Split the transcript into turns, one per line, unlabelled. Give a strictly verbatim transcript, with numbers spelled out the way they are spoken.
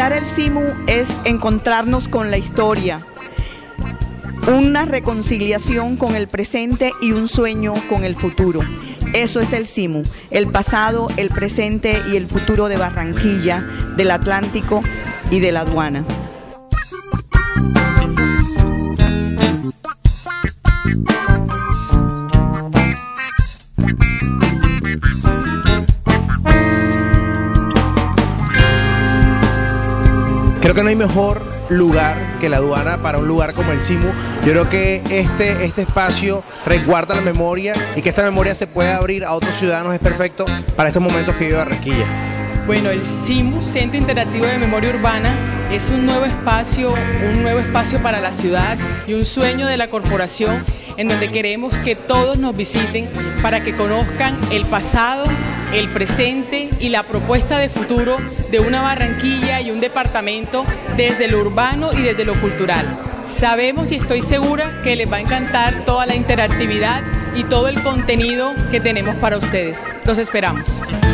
visitar el SIMU es encontrarnos con la historia, una reconciliación con el presente y un sueño con el futuro. Eso es el SIMU, el pasado, el presente y el futuro de Barranquilla, del Atlántico y de la aduana.
Creo que no hay mejor lugar que la aduana para un lugar como el SIMU. Yo creo que este, este espacio resguarda la memoria y que esta memoria se pueda abrir a otros ciudadanos es perfecto para estos momentos que vive Barranquilla.
Bueno, el SIMU, Centro Interactivo de Memoria Urbana, es un nuevo espacio, un nuevo espacio para la ciudad y un sueño de la corporación en donde queremos que todos nos visiten para que conozcan el pasado, el presente y la propuesta de futuro de una Barranquilla y un departamento desde lo urbano y desde lo cultural. Sabemos y estoy segura que les va a encantar toda la interactividad y todo el contenido que tenemos para ustedes. Los esperamos.